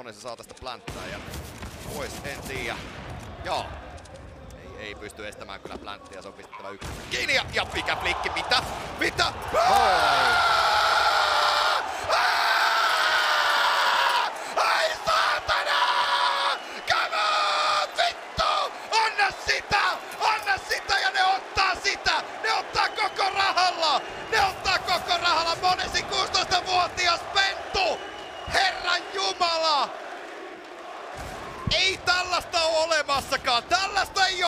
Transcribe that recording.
monen se saa tästä plänttää ja pois, en tiedä. Joo. Ei pysty estämään kyllä plänttiä, se on pistettävä yksi. Kiinni ja mikä flikki, mitä? Mitä? Ai saatana! Come on, vittu! Anna sitä ja ne ottaa sitä! Ne ottaa koko rahalla! Ne ottaa koko rahalla! Monesi 16-vuotias pentu! Herran Jumala! Ei tällaista ole olemassakaan!